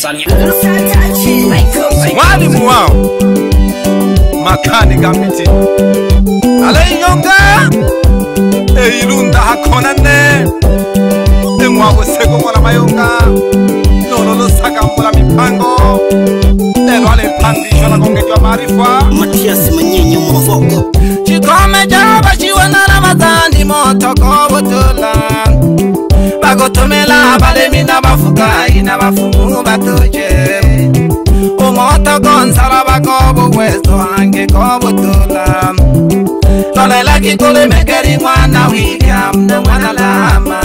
Tanzania. Mwalimu wao Makani Gambiti Alenyonga Eilunda hakonane Mwago sego mwana mayonga Nololo saka mbula mipango Elo ale pandisho na kongejwa marifa Matias Manyenye Mwafoko Chikome jaba chiwana Ramadhani motoko butula Bagotomela balemina bafukai na bafumu batuje Umoto gonzala bakobu westo hange kobutula Tolela kikule mekeri mwana William na mwana Lama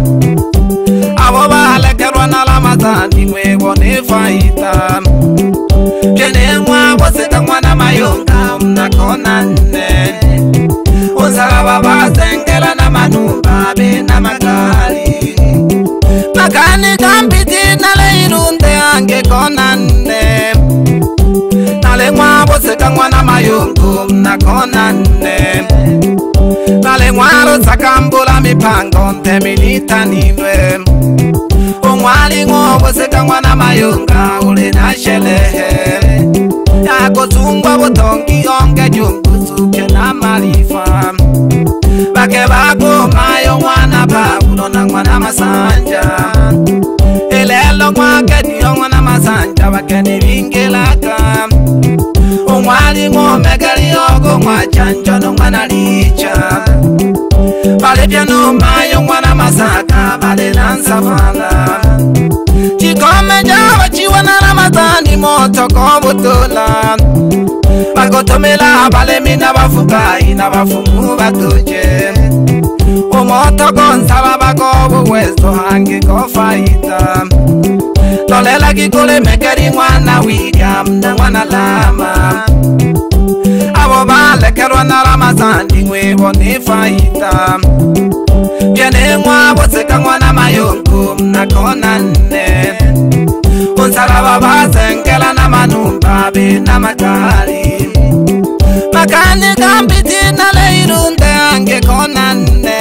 Abo balekerwa na Ramadhani mwego nefaita Jene mwabo seka mwana mayonga mnakona nne Uzala baba zengela na manumba be na magali Makani Gambiti nale irunde ange kona nne Nale mwabo seka mwana mayonga mnakona nne Nale mwaro sakambula mipango nteminita niwe Umwali ngobo seka mwana mayonga ule na shelehe Yako tungwa botongi onge jungusu kena marifa Bake bako mayo mwana Paulo na mwana Masanja Elelo mwake niyo mwana Masanja bake nibingelaka Umwali ngomegeli ogo mwachanjo no mwana Licha Bale piano mayo mwana Masaka bale nansafala Chikome jawa chiwa na Ramadhani moto kobutula Bagotomela bale mina bafukai na bafumu batuje Umoto gonzala bakobu westo hangi kofaita Tolela kikule mekeri mwana William na mwana Lama Abo balekerwa na Ramadhani mwebo nefaita Jene mwabo seka mwana mayongo mnakona nne Unzala baba zengela na manumba be na magali Makani Gambiti nale irunde ange kona nne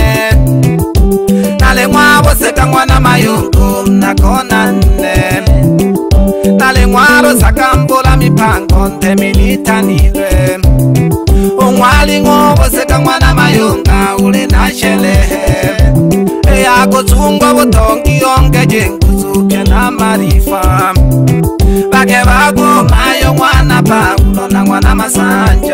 Nale mwabo seka mwana mayongo mnakona nne Nale mwaro sakambula mipango nteminita niwe Umwali ngobo seka mwana mayonga ule na shelehe Yako tungwa botongi onge jenguzu kena marifa Bake bako mayo mwana Paulo na mwana Masanja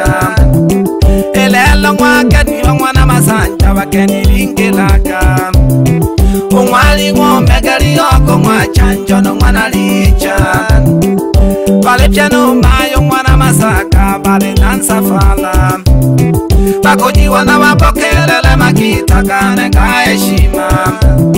Elelo mwake niyo mwana Masanja bake nibingelaka Umwali ngomegeli ogo mwachanjo no mwana Licha Bale piano mayo mwana Masaka bale nansafala Bakojiwa na wapokelele makita kane kaeshima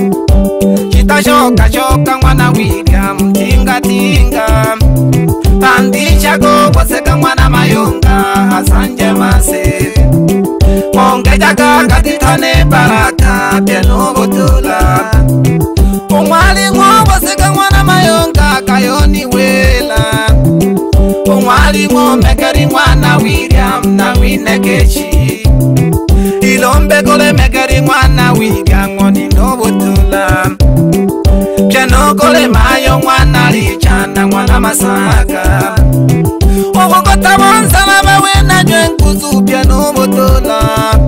Chita shoka mwana William tinga tinga Pandisha gogo seka mwana mayonga Hasanje mase Mongeja kakatitane baraka piano butula Umwali ngobo seka mwana mayonga kayoni wela Umwali ngomekeri mwana William na winekechi Ilombe kole mekeri mwana William ngoni nobutula Piano kole mayo mwana Licha na mwana Masaka Ogokota bonsala bawe na jwenguzu piano butula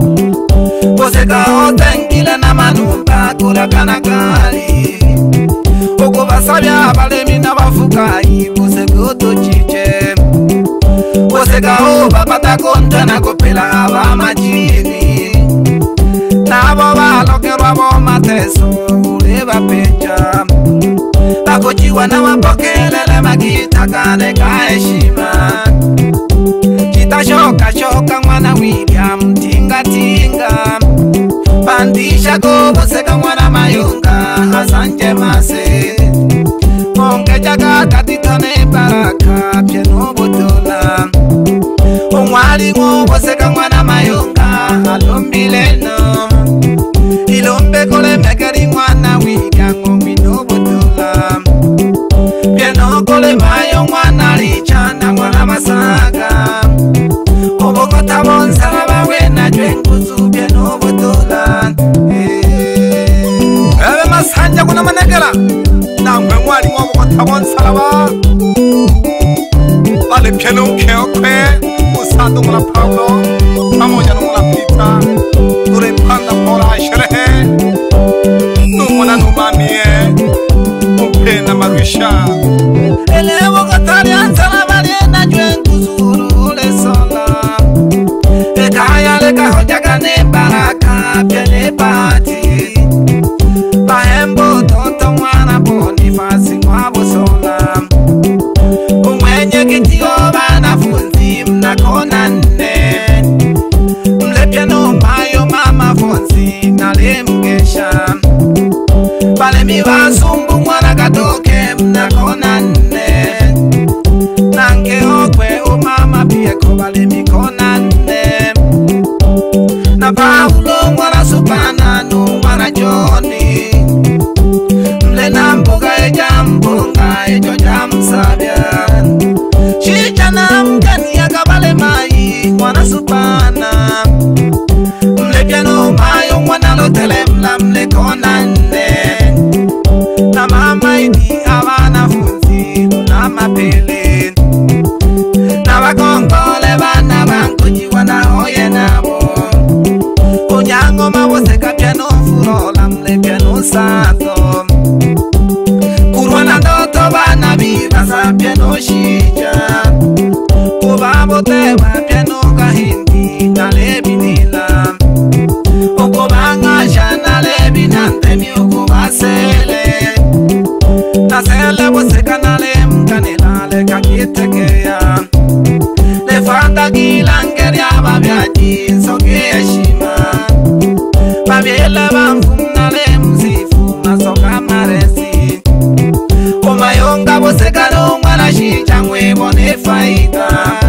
Boseka otengile na manumba kula kanagali Oko basabya balemi na bafukai Boseka otochiche Boseka obapata konta na kopela aba majini Nabo balokerwa bo mateso uleba pecha Bakojiwa na wapokelele magita kane kaeshima Chita shoka mwana William tinga tinga Pandisha gogo seka mwana mayonga Hasanje mase Mongeja kakatitane baraka piano butula Umwali ngobo seka mwana mayonga Alombileno Ilombe kole mekeri mwana William ngomino butula Piano kole mayo mwana Licha na mwana Masaka Obokota bonsala bawe na jwenguzu piano butula Masanja kuna manegela Nangwe mwali ngobokota bonsala Piano keokwe usando mula Pablo pamoja na mula Peter ure panda pola sherehe numona numamie upenda marisha elewo katari ansala balena jwen kuzuru le sola ekaya le kahoja kane baraka piane pati bahembo toto mwana Bonifasi mwabo sola umwenye kitio banafunzi mnakona nne mlepya no mayo mama fonzi nalemgesha bale mibasumbu mwana katoke mnakona nne nange okwe umama pieko bale mikona nne na Paulo mwana Supana no mwana Joni mlena mboga ejambonga ejo jamsabya Chichana mgani ya kabale mai mwana Supana mlepya no mayo mwana lotele mla mlekona nne na mama idi abana funzi na mapele na bakongole bana bankuji wana hoye nabo unyango mawose kapya no furola mlepya no sato kurwana ndoto bana bibasa pya no shija kubabo tewa pya no kahindi na lebinila ukubanga shana lebinante mi ukubasele nasele woseka nale mkanilale kakitekeya lefanda gilangeri ababyaji sogeshima babyela bamfunale mzifu masoka maresi umayonga woseka no mwana shija mwebone faida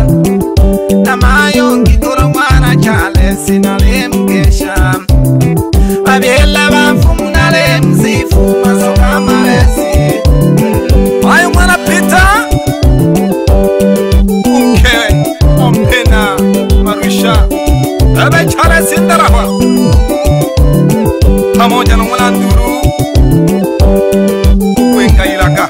na mayongi tolo mwana chale sinale mgesha babyela bamfunale mzifu masoka maresi ayo mwana Peter umke ompena marisha abe chale sindarahwa pamoja na mwana Nduru ukwenga ilaka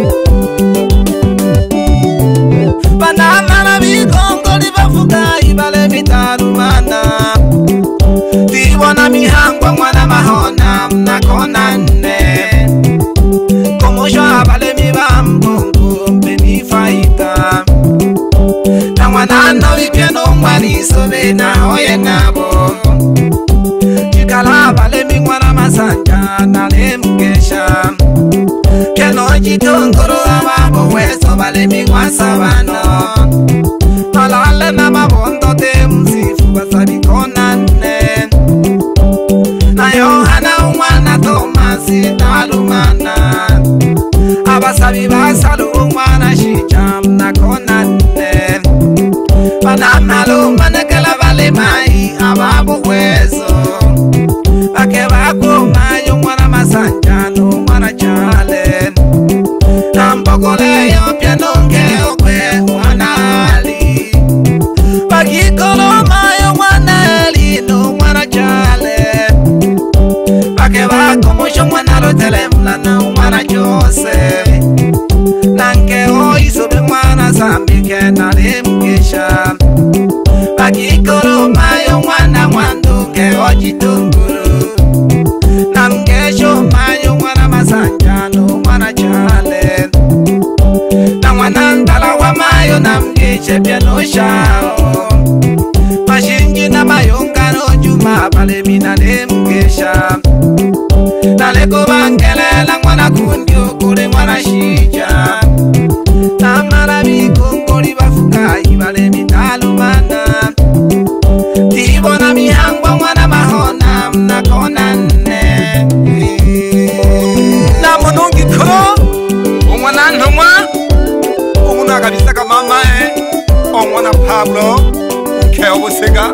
banana na bikongo libavuga ibale bitarumana tibona mihangwa mwana mahona mnakona nne komosho abale mibambongo mbeni faita na mwana no bipiano mwani sobe na hoye nabo chikala abale mingwana masanja na lemgesha keno jitongoro ababo weso bale mingwa sabano malale na mabondo te mzifu basabikona nne na Yohana umwana Tomasi nalumana abasabi basalu umwana Shija mnakona nne banamalo manekela bale mai ababu wezo bake bako mayo mwana Masanjano mwana Chale nambogole yo pianonge okwe mwana Ali bakikolo mayo mwana Eli no mwana Chale bake bako mosho mwana lotele mlana mwana Jose nange oisobe mwana Zambike nalemgesha bakikolo mayo mwana Mwanduke ojitunguru namgesho mayo mwana Masanjano mwana Chale na mwana Ndala wa mayo namgeshe piano shao mashinji na mayongano Juma bale mina nemgesha naleko bangelela mwana Kundio kule mwana Shija na marabi kongoli bafuka ibale mitalumana tibona mihangwa mwana Mahona mnakona nne na monongi kuro umwana ntumwa umuna kabisa kamama omwana Pablo ukeo busega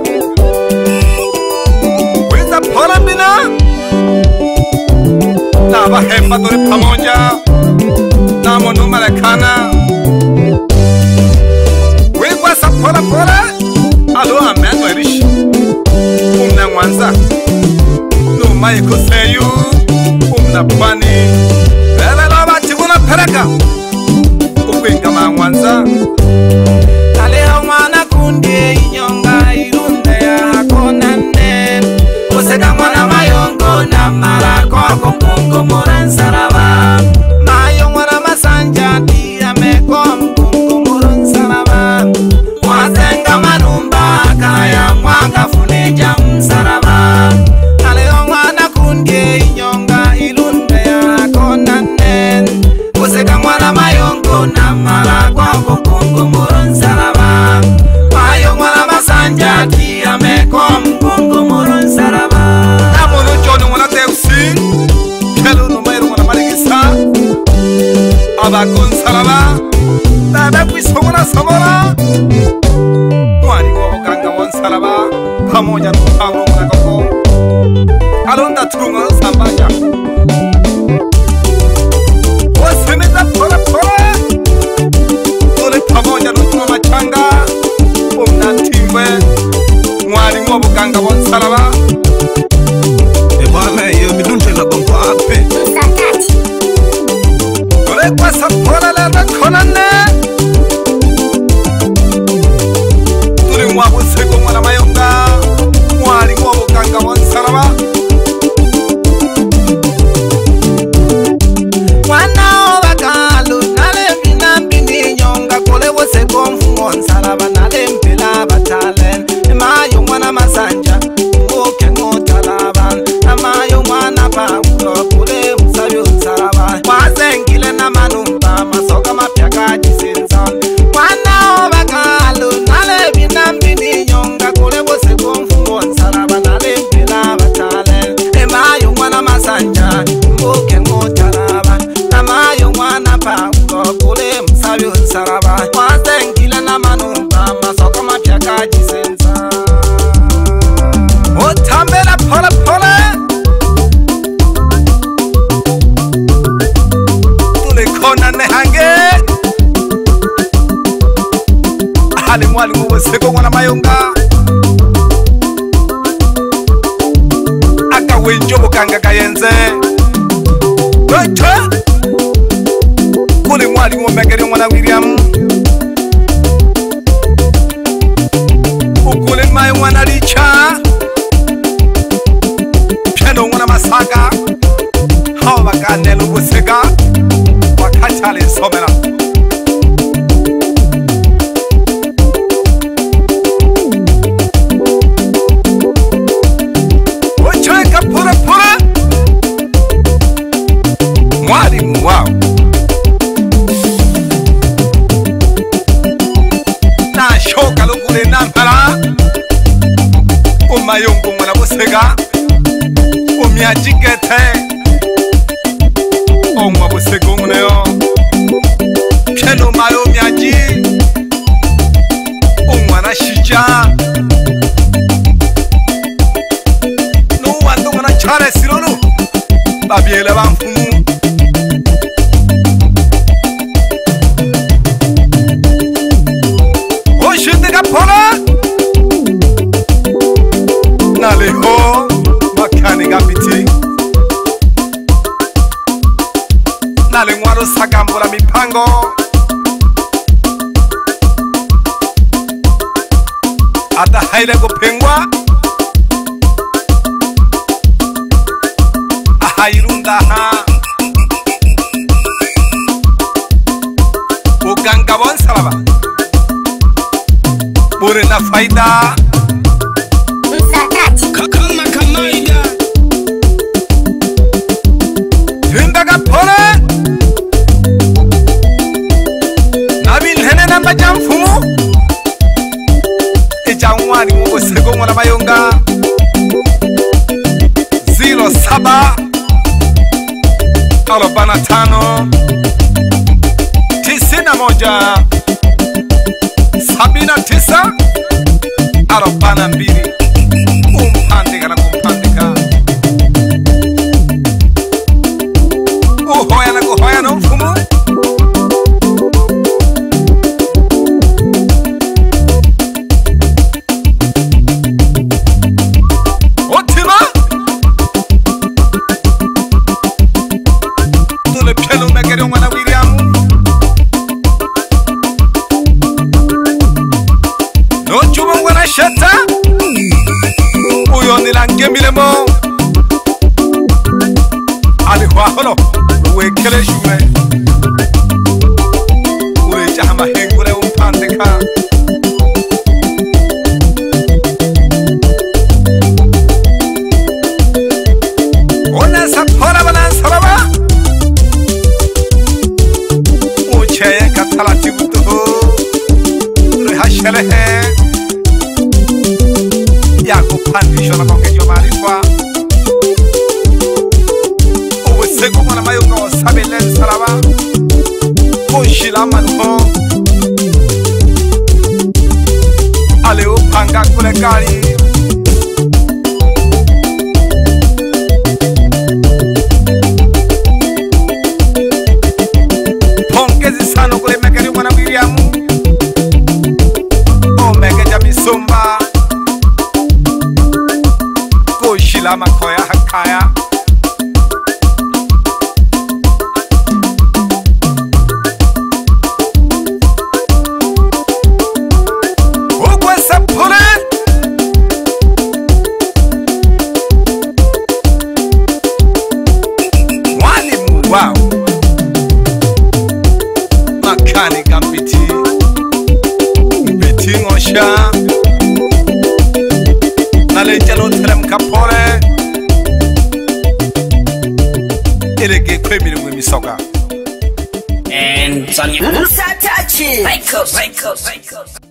weza pola mbina na bahemba dore pamoja na monu marekana weza sa pola pola alo amen werish umna Mwanza no mai kuseyu umna Pwani bele loba chiguna pereka ukwenga Mwanza mayongo na mala kwa bukungu muronsaraba mayongo na masanja kia meko mkungu muronsaraba Namono jono wana teusi Kelo no mairo wana maligisa Abakun saraba Bebe kwiso wana samora Mwani wabukanga wan saraba Pamoja nukawro wana koko Alonda tunga sambanya Wasemeza pole pole Tule pamoja nukuma machanga Umnatimwe Mwani wabukanga wan saraba Ebana yo midunje la bamba ape Tule kwa sapora lera konane Tule mwabu seko mwana mayonga Mwani wabukanga wan saraba Wana obakalu nale binambini nyonga kole wose konfu onsaraba nale mpela batalen mayo mwana masanja moke ngotalaban amayo mwana paulo kule musabi onsaraba wazengile na manumba masoka mapyaka jisinza Wana obakalu nale binambini nyonga kole wose konfu onsaraba nale mpela batalen mayo mwana masanja moke ngotalaba Namayo mwana paulo kule msabi unsaraba Wazengile na manumba masoka mapyaka jisenza Otambela pole pole Tule konane hange Hali mwali mwe seko mwana mayonga Aka wenjobo kanga kayenze Weche Kule mwali mwe megeri mwana William Ukule mayo mwana Richa Piano mwana Masaka Hawa bakanelo buseka Wakachale somera Ocheka pura pura Mwalimu wao Na shoka lungule nampala Umayungu mwana busega Umyajigete Omwa busega umuneyo Keno mayo umyaji Umwana shija Nuwandu mwana chare sironu Babiele bamfumu Oshindika pona Naleho Makani gapiti Nale ngwaro sakambula mipango Ata haile kupengwa Ahairunda ha Uganga bonsaraba Bure na faida Kama kamaida Tindaga pole Nabil hene namba jamfumu Ijangwani mungo sego mwana mayonga 07 45 91 79 42 Umpandika na kumpandika Uhoya na kuhoya no mfumu Otima Tule piano megeri mwana William No chuma mwana sheta Uyo nilange milemo Alihwa holo Uwekele shume Ureja hama hengure umpandika Ona sapora balan saraba pandisho na kongejo maarifa uweseko mwana mayunga wasabele salaba kushila manho ale upanga kule kali pongezi sana kule mekeri mwana William omegeja misumba kushila makoya hakaya wow makani kampiti biti ngosha nalejalo telem kapore elege kwemiri mwemisoga and Sonia Musa touches.